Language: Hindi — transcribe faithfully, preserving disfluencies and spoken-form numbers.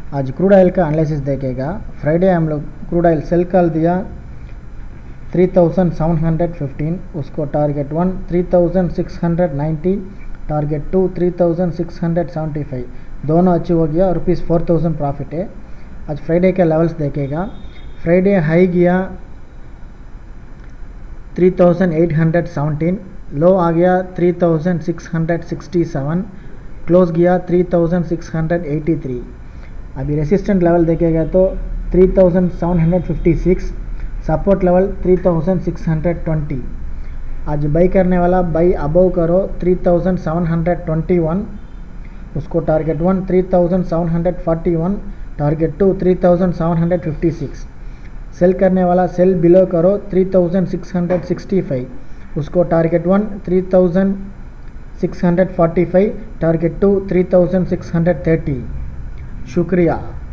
आज क्रूड ऑयल का एनालिसिस देखेगा। फ्राइडे हम लोग क्रूड ऑयल सेल कॉल दिया three thousand seven hundred fifteen, उसको target one three thousand six hundred ninety, target two three thousand six hundred seventy five, दोनों अचीव हो गया, रुपीज़ फोर थाउजेंड प्रॉफिट है। आज फ्राइडे के लेवल्स देखेगा। फ्राइडे हाई गया three thousand eight hundred seventeen, low आ गया three thousand six hundred sixty seven, close गया three thousand six hundred eighty three. अभी रेसिस्टेंट लेवल देखेगा तो three thousand seven hundred fifty six, support level three thousand six hundred twenty. आज बाई करने वाला बाई अबव करो three thousand seven hundred twenty one, उसको target one three thousand seven hundred forty one, target two three thousand seven hundred fifty six. Sell करने वाला सेल बिलो करो three thousand six hundred sixty five, उसको target one three thousand six hundred forty five, target two three thousand six hundred thirty. शुक्रिया।